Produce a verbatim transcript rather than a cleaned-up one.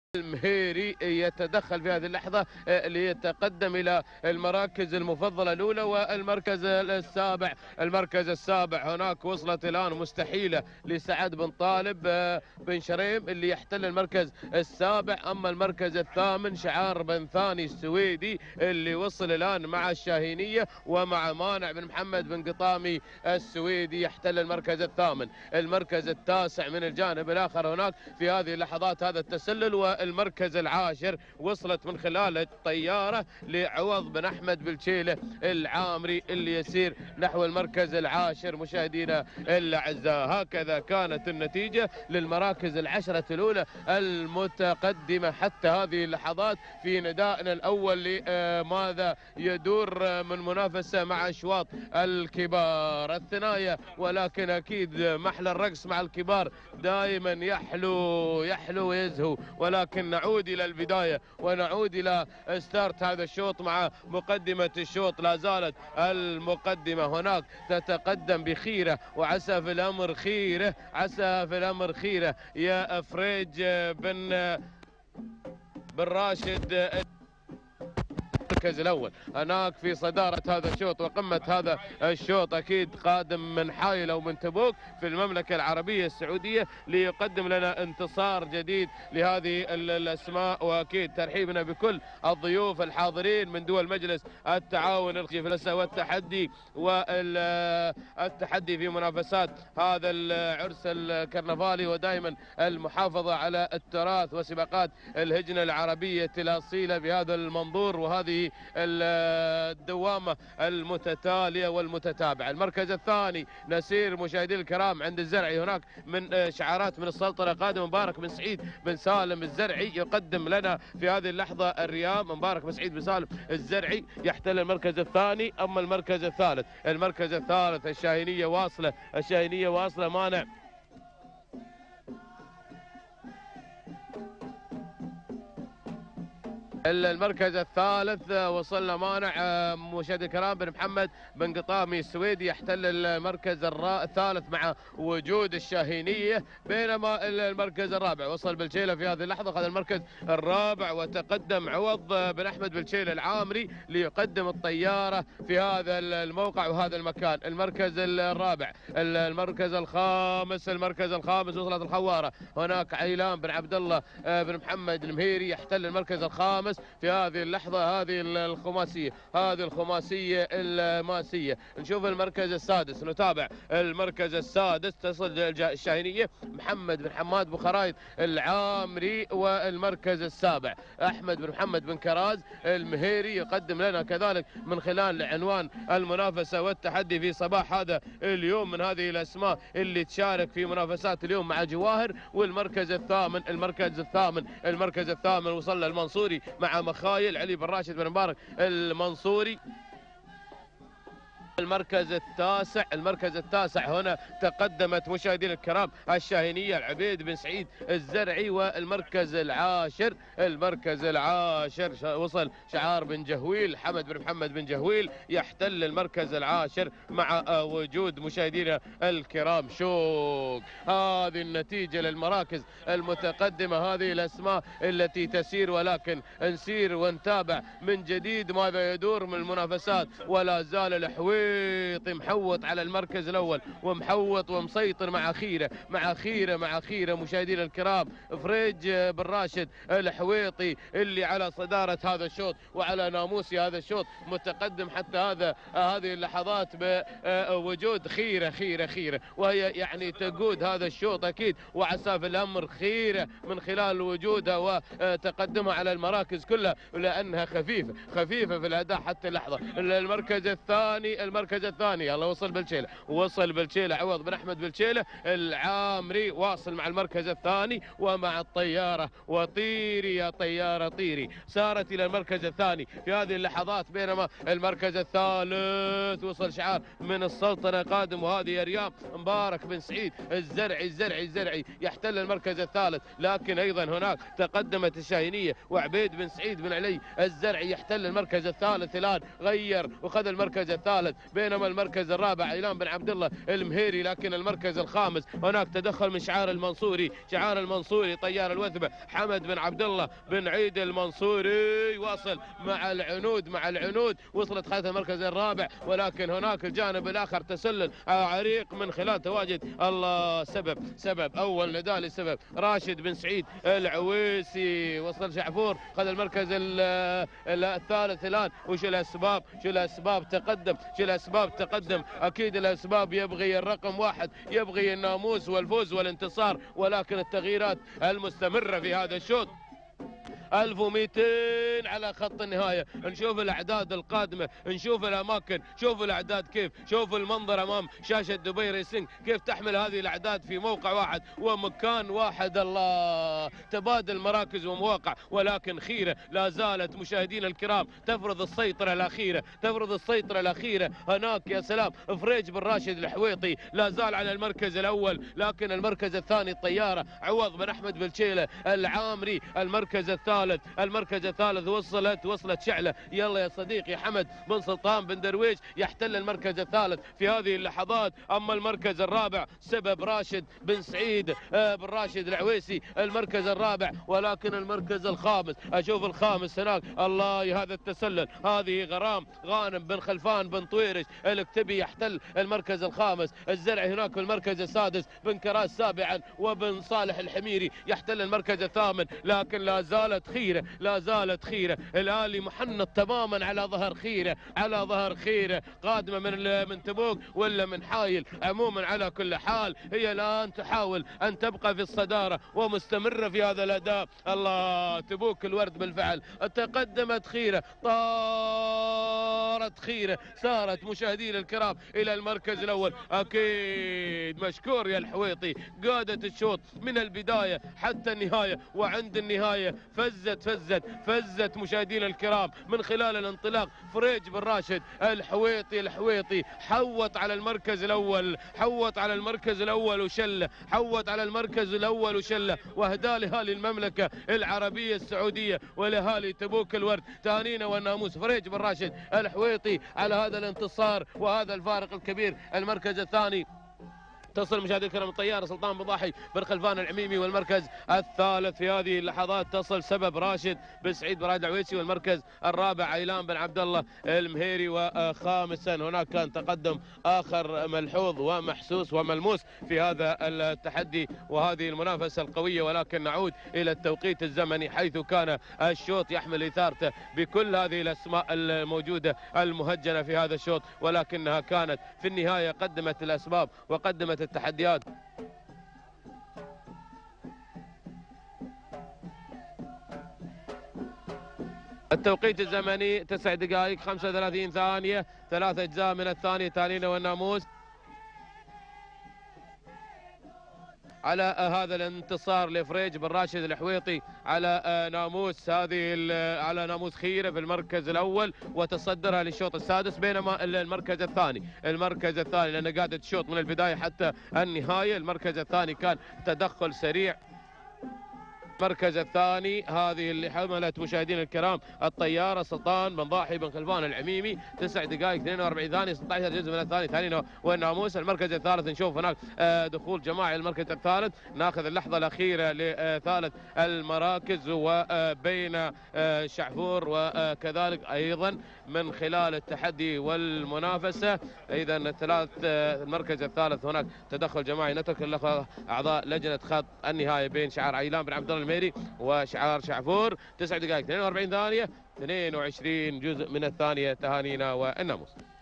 المهيري يتدخل في هذه اللحظة ليتقدم إلى المراكز المفضلة الأولى والمركز السابع. المركز السابع هناك وصلت الآن مستحيلة لسعد بن طالب بن شريم اللي يحتل المركز السابع. أما المركز الثامن شعار بن ثاني السويدي اللي وصل الآن مع الشاهينية ومع مانع بن محمد بن قطامي السويدي يحتل المركز الثامن. المركز التاسع من الجانب الآخر هناك في هذه اللحظات هذا التسلل. المركز العاشر وصلت من خلال الطيارة لعوض بن أحمد بالشيلة العامري اللي يسير نحو المركز العاشر. مشاهدينا الأعزاء هكذا كانت النتيجة للمراكز العشرة الأولى المتقدمة حتى هذه اللحظات في ندائنا الأول لماذا يدور من منافسة مع أشواط الكبار الثنايا. ولكن أكيد محلى الرقص مع الكبار دائما يحلو يحلو ويزهو. ولكن نعود إلى البداية ونعود إلى ستارت هذا الشوط مع مقدمة الشوط. لا زالت المقدمة هناك تتقدم بخيرة وعسى في الأمر خيرة عسى في الأمر خيرة يا فريج بن بن راشد. المركز الأول هناك في صدارة هذا الشوط وقمة هذا الشوط أكيد قادم من حايل أو من تبوك في المملكة العربية السعودية ليقدم لنا انتصار جديد لهذه الأسماء. وأكيد ترحيبنا بكل الضيوف الحاضرين من دول مجلس التعاون الخفلسة والتحدي والتحدي في منافسات هذا العرس الكرنفالي ودائما المحافظة على التراث وسباقات الهجنة العربية الأصيلة بهذا المنظور وهذه الدوامة المتتالية والمتتابعة. المركز الثاني نسير مشاهدينا الكرام عند الزرعي. هناك من شعارات من السلطنة قادم مبارك بن سعيد بن سالم الزرعي يقدم لنا في هذه اللحظة الريام. مبارك بن سعيد بن سالم الزرعي يحتل المركز الثاني. أما المركز الثالث المركز الثالث الشاهينية واصلة الشاهينية واصلة مانع المركز الثالث وصلنا مانع مشاهدي الكرام بن محمد بن قطامي السويدي يحتل المركز الثالث مع وجود الشاهينية. بينما المركز الرابع وصل بالشيلة في هذه اللحظة أخذ المركز الرابع وتقدم عوض بن أحمد بالشيلة العامري ليقدم الطيارة في هذا الموقع وهذا المكان. المركز الرابع المركز الخامس المركز الخامس وصلت الخوارة. هناك عيلان بن عبد الله بن محمد المهيري يحتل المركز الخامس في هذه اللحظة. هذه الخماسية هذه الخماسية الماسية. نشوف المركز السادس نتابع المركز السادس تصل الشاهينية محمد بن حماد بخرايط العامري. والمركز السابع أحمد بن محمد بن كراز المهيري يقدم لنا كذلك من خلال عنوان المنافسة والتحدي في صباح هذا اليوم من هذه الأسماء اللي تشارك في منافسات اليوم مع جواهر. والمركز الثامن المركز الثامن المركز الثامن وصل المنصوري مع مخايل علي بن راشد بن مبارك المنصوري. المركز التاسع المركز التاسع هنا تقدمت مشاهدينا الكرام الشاهينية العبيد بن سعيد الزرعي. والمركز العاشر المركز العاشر وصل شعار بن جهويل حمد بن محمد بن جهويل يحتل المركز العاشر مع وجود مشاهدينا الكرام شوق. هذه النتيجة للمراكز المتقدمة هذه الأسماء التي تسير. ولكن نسير ونتابع من جديد ماذا يدور من المنافسات. ولا زال الحويط محوط على المركز الأول ومحوط ومسيطر مع خيرة مع خيرة مع خيرة مشاهدينا الكرام. فريج بن راشد الحويطي اللي على صدارة هذا الشوط وعلى ناموس هذا الشوط متقدم حتى هذا هذه اللحظات بوجود خيرة خيرة خيرة وهي يعني تقود هذا الشوط أكيد. وعسى في الأمر خيرة من خلال وجودها وتقدمها على المراكز كلها لأنها خفيفة خفيفة في الأداء حتى اللحظة. المركز الثاني المركز الثاني يلا وصل بالشيلة وصل بالشيلة عوض بن أحمد بالشيلة العامري واصل مع المركز الثاني ومع الطيارة. وطيري يا طيارة طيري سارت إلى المركز الثاني في هذه اللحظات. بينما المركز الثالث وصل شعار من السلطنة قادم وهذه ريام مبارك بن سعيد الزرعي الزرعي الزرعي يحتل المركز الثالث. لكن أيضا هناك تقدمت الشاهينية وعبيد بن سعيد بن علي الزرعي يحتل المركز الثالث. الآن غير وخذ المركز الثالث بينما المركز الرابع عيلان بن عبد الله المهيري، لكن المركز الخامس هناك تدخل من شعار المنصوري، شعار المنصوري طيار الوثبة حمد بن عبد الله بن عيد المنصوري، واصل مع العنود مع العنود وصلت خالد المركز الرابع، ولكن هناك الجانب الاخر تسلل عريق من خلال تواجد الله سبب سبب اول نداء لسبب راشد بن سعيد العويسي، وصل شعفور خذ المركز الثالث الان. وش الاسباب؟ شو الاسباب تقدم؟ شو الاسباب تقدم؟ اكيد الاسباب يبغي الرقم واحد، يبغي الناموس والفوز والانتصار، ولكن التغييرات المستمره في هذا الشوط ألف ومئتين على خط النهاية. نشوف الأعداد القادمة، نشوف الأماكن، شوفوا الأعداد كيف، شوفوا المنظر أمام شاشة دبي ريسنج كيف تحمل هذه الأعداد في موقع واحد ومكان واحد. الله، تبادل مراكز ومواقع، ولكن خيرة لا زالت مشاهدينا الكرام تفرض السيطرة الأخيرة، تفرض السيطرة الأخيرة. هناك يا سلام فريج بن راشد الحويطي لا زال على المركز الأول، لكن المركز الثاني الطيارة عوض بن أحمد بالشيلة العامري. المركز الثالث المركز الثالث وصلت وصلت شعلة. يلا يا صديقي حمد بن سلطان بن درويش يحتل المركز الثالث في هذه اللحظات. اما المركز الرابع سبب راشد بن سعيد بن راشد العويسي المركز الرابع، ولكن المركز الخامس اشوف الخامس هناك. الله، هذا التسلل، هذه غرام غانم بن خلفان بن طويرش الاكتبي يحتل المركز الخامس. الزرع هناك في المركز السادس بن كراس سابعا، وبن صالح الحميري يحتل المركز الثامن، لكن لا زالت خيرة لا زالت خيرة. الآلي محنط تماما على ظهر خيرة، على ظهر خيرة قادمة من من تبوك ولا من حايل. عموما على كل حال هي الآن تحاول أن تبقى في الصدارة ومستمرة في هذا الأداء. الله، تبوك الورد بالفعل. تقدمت خيرة، طارت خيرة، سارت مشاهدينا الكرام إلى المركز الأول. أكيد مشكور يا الحويطي، قادت الشوط من البداية حتى النهاية، وعند النهاية فزت فزت فزت مشاهدينا الكرام من خلال الانطلاق. فريج بن راشد الحويطي الحويطي حوط على المركز الاول، حوط على المركز الاول وشله، حوط على المركز الاول وشله، واهداه لاهالي المملكه العربيه السعوديه ولاهالي تبوك الورد تهانينا والناموس. فريج بن راشد الحويطي على هذا الانتصار وهذا الفارق الكبير. المركز الثاني تصل مشاهدينا الكرام الطيارة سلطان بن ضاحي بن خلفان العميمي، والمركز الثالث في هذه اللحظات تصل سبب راشد بن سعيد بن راشد العويسي، والمركز الرابع عيلان بن عبد الله المهيري. وخامسا هناك كان تقدم آخر ملحوظ ومحسوس وملموس في هذا التحدي وهذه المنافسة القوية، ولكن نعود إلى التوقيت الزمني حيث كان الشوط يحمل إثارته بكل هذه الأسماء الموجودة المهجنة في هذا الشوط، ولكنها كانت في النهاية قدمت الأسباب وقدمت التحديات. التوقيت الزمني تسع دقائق خمسة وثلاثين ثانية، ثلاث أجزاء من الثانية تهانينا والناموس على هذا الانتصار لفريج بن راشد الحويطي على ناموس هذه على ناموس خيرة في المركز الأول وتصدرها للشوط السادس، بينما المركز الثاني المركز الثاني لأنه قاعدة تشوط من البداية حتى النهاية. المركز الثاني كان تدخل سريع. المركز الثاني هذه اللي حملت مشاهدينا الكرام الطيارة سلطان بن ضاحي بن خلفان العميمي، تسع دقائق اثنين وأربعين ثانية، ستة عشر جزء من الثاني ثاني والناموس. المركز الثالث نشوف هناك دخول جماعي المركز الثالث. ناخذ اللحظة الأخيرة لثالث المراكز وبين شعفور وكذلك أيضا من خلال التحدي والمنافسة. إذا الثلاث المركز الثالث هناك تدخل جماعي. نترك اللحظة أعضاء لجنة خط النهاية بين شعار عيلان بن عبد الله المهيري وشعار شعفور. تسع دقائق اثنين وأربعين ثانية، اثنين وعشرين جزء من الثانية تهانينا والناموس.